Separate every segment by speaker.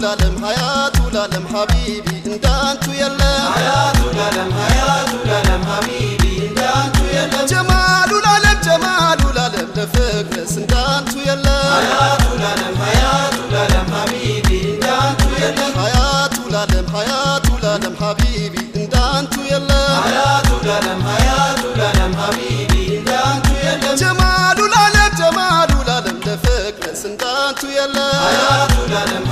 Speaker 1: العالم حبيبي اندانتو يلا
Speaker 2: حياة العالم حبيبي اندانتو يلا
Speaker 1: جمال العالم لفكر سندانتو يلا
Speaker 2: حياة العالم حبيبي اندانتو يلا
Speaker 1: حياة العالم حبيبي اندانتو يلا
Speaker 2: حياة العالم حبيبي اندانتو يلا
Speaker 1: جمال العالم لفكر سندانتو يلا
Speaker 2: حياة العالم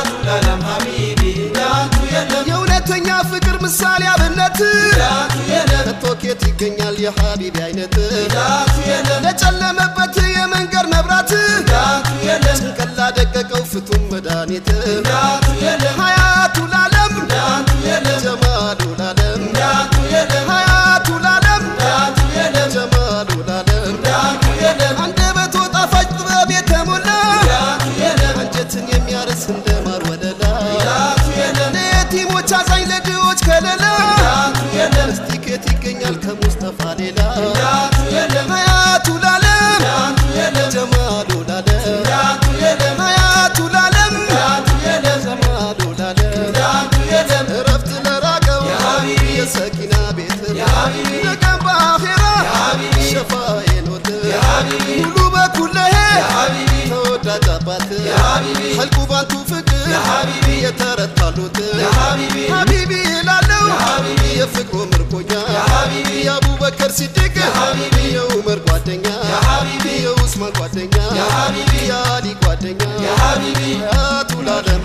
Speaker 2: حبيبي اندانتو يلا
Speaker 1: يونتኛ ፍቅር ምሳሌ አብነት
Speaker 2: اندانتو يلا
Speaker 1: ተቶኬት ይገኛል የሐቢቢ አይነት
Speaker 2: اندانتو يلا
Speaker 1: ለጨለመበት የመንገር መብራት
Speaker 2: اندانتو يلا
Speaker 1: ጭንቀላ ደቀቀው ፍቱም መድኃኒት
Speaker 2: اندانتو يلا
Speaker 1: حياة العالم
Speaker 2: اندانتو يلا
Speaker 1: جمال العالم
Speaker 2: اندانتو يلا
Speaker 1: حياة العالم
Speaker 2: اندانتو يلا
Speaker 1: جمال العالم
Speaker 2: اندانتو يلا
Speaker 1: አንደበቱ ጣፋጭ ጥበብ የተሞላ
Speaker 2: اندانتو يلا
Speaker 1: አንጀትን የሚያርስ እንደማር ወለላ
Speaker 2: اندانتو يلا
Speaker 1: ለየቲሞች አዛኝ ለድሆች ከለላ
Speaker 2: اندانتو يلا
Speaker 1: ስቲኬት ይገኛል ከሙስጠፋ ሌላ
Speaker 2: اندانتو يلا
Speaker 1: حياة العالم
Speaker 2: اندانتو يلا
Speaker 1: جمال العالم
Speaker 2: اندانتو يلا
Speaker 1: حياة العالم
Speaker 2: اندانتو يلا
Speaker 1: جمال العالم
Speaker 2: اندانتو يلا
Speaker 1: رفت لراقو
Speaker 2: يا حبيبي
Speaker 1: يا سكينة بيت
Speaker 2: يا حبيبي
Speaker 1: لقم بآخرة
Speaker 2: يا حبيبي
Speaker 1: شفاين وتر
Speaker 2: يا حبيبي
Speaker 1: قلوبة كلها
Speaker 2: يا حبيبي
Speaker 1: تودع جابات
Speaker 2: يا حبيبي
Speaker 1: حلقو بانتو فكر
Speaker 2: يا حبيبي
Speaker 1: يترد طالوت
Speaker 2: يا حبيبي
Speaker 1: حبيبي لالو
Speaker 2: يا حبيبي
Speaker 1: يفكرو مركونا
Speaker 2: يا حبيبي
Speaker 1: يا أبو بكر صديق
Speaker 2: يا حبيبي
Speaker 1: يا عمر قوادنيا
Speaker 2: يا حبيبي
Speaker 1: يا عثمان قوادنيا
Speaker 2: يا حبيبي
Speaker 1: يا علي قوادنيا
Speaker 2: يا حبيبي
Speaker 1: حياة العالم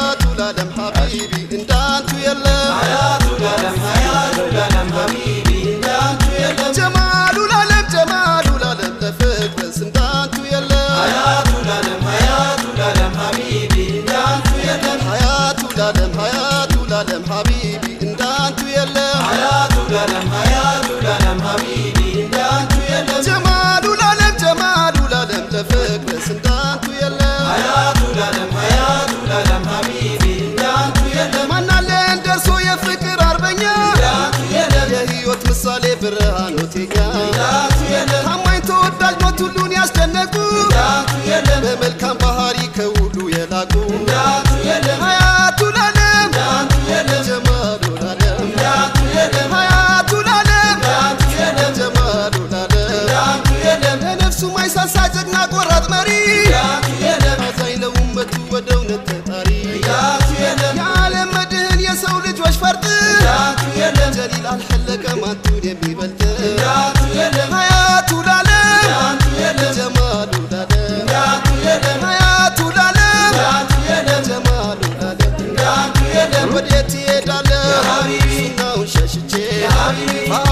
Speaker 1: حبيبي اندانتو يلا
Speaker 2: حياة العالم حبيبي اندانتو يلا
Speaker 1: جمال العالم لفكر سندانتو يلا
Speaker 2: حياة العالم حبيبي اندانتو يلا
Speaker 1: حياة العالم حبيبي اندانتو يلا
Speaker 2: حياة العالم حبيبي اندانتو يلا
Speaker 1: جمال العالم لفكر سندانتو يلا
Speaker 2: حياة العالم حبيبي اندانتو يلا
Speaker 1: ማን አለ እንደርሶ የፍቅር አርበኛ
Speaker 2: اندانتو يلا
Speaker 1: የህይወት ምሳሌ ብርሃኖቴኛ
Speaker 2: اندانتو يلا
Speaker 1: ታማኝ ተወዳጅ ሞት ሁሉን ያስደነቁ
Speaker 2: اندانتو يلا
Speaker 1: በመልካም ባህሪ ከሁሉ የላቁ
Speaker 2: اندانتو يلا
Speaker 1: حياة العالم
Speaker 2: اندانتو يلا
Speaker 1: جمال العالم
Speaker 2: اندانتو يلا
Speaker 1: حياة العالم
Speaker 2: اندانتو يلا
Speaker 1: جمال العالم
Speaker 2: اندانتو يلا
Speaker 1: ለነፍሱ ማይሳሳ ጀግና ቆራጥ መሪ
Speaker 2: اندانتو يلا
Speaker 1: አዛኝ ለኡመቱ ወደ እውነት ተጣሪ
Speaker 2: اندانتو يلا
Speaker 1: የዓለም መድህን የሰው ልጆች ፈርጥ
Speaker 2: اندانتو يلا
Speaker 1: ጀሊል አልሐለቀም አንቱን የሚበልጥ
Speaker 2: اندانتو يلا
Speaker 1: حياة العالم
Speaker 2: اندانتو يلا
Speaker 1: جمال العالم
Speaker 2: اندانتو يلا
Speaker 1: حياة العالم
Speaker 2: اندانتو يلا
Speaker 1: جمال العالم
Speaker 2: اندانتو يلا
Speaker 1: ወዴት ይሄዳለሁ
Speaker 2: يا حبيبي
Speaker 1: ሱናውን ሸሽቼ
Speaker 2: يا حبيبي